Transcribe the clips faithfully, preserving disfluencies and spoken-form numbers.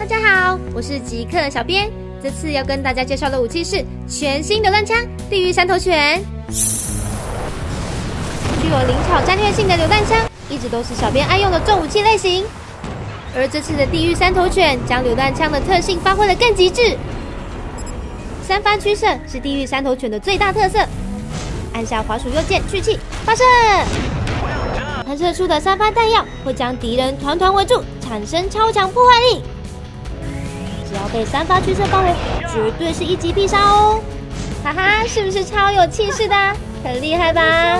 大家好，我是极客小编。这次要跟大家介绍的武器是全新榴弹枪——地狱三头犬。具有灵巧战略性的榴弹枪，一直都是小编爱用的重武器类型。而这次的地狱三头犬将榴弹枪的特性发挥得更极致。三发驱射是地狱三头犬的最大特色。按下滑鼠右键去气，发射！喷射出的三发弹药会将敌人团团围住，产生超强破坏力。只要被三发驱射包围，绝对是一击必杀哦！哈哈，是不是超有气势的？很厉害吧？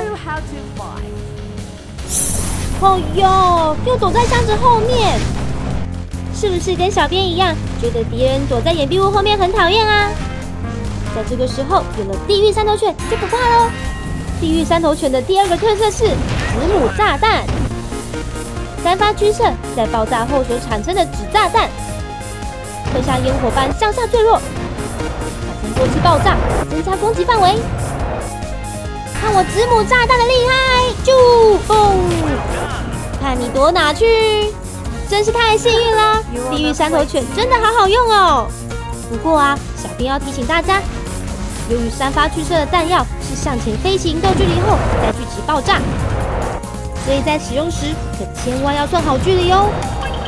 哦哟，又躲在箱子后面，是不是跟小编一样，觉得敌人躲在掩蔽物后面很讨厌啊？在这个时候，有了地狱三头犬就不怕喽。地狱三头犬的第二个特色是子母炸弹，三发驱射在爆炸后所产生的子炸弹，会像烟火般向下坠落，产生多次爆炸，增加攻击范围。看我子母炸弹的厉害！啾嘣！看你躲哪去？真是太幸运了，地狱三头犬真的好好用哦。不过啊，小编要提醒大家，由于三发驱射的弹药是向前飞行一段距离后再聚集爆炸，所以在使用时可千万要算好距离哦。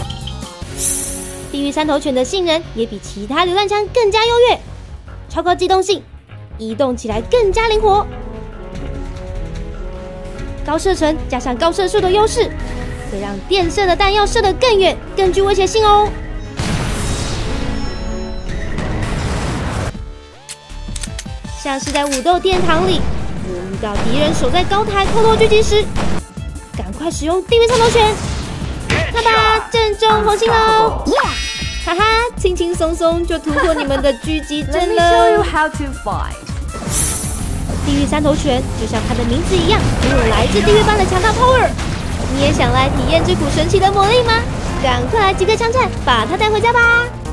地狱三头犬的性能也比其他榴弹枪更加优越，超高机动性，移动起来更加灵活。高射程加上高射速的优势，可以让电射的弹药射得更远，更具威胁性哦。像是在武斗殿堂里，我遇到敌人守在高台透露狙击时，赶快使用地狱三头犬，看吧，正中红心喽！哈哈，轻轻松松就突破你们的狙击阵了。地狱三头犬就像它的名字一样，拥有来自地狱般的强大 power。你也想来体验这股神奇的魔力吗？赶快来极客枪战，把它带回家吧！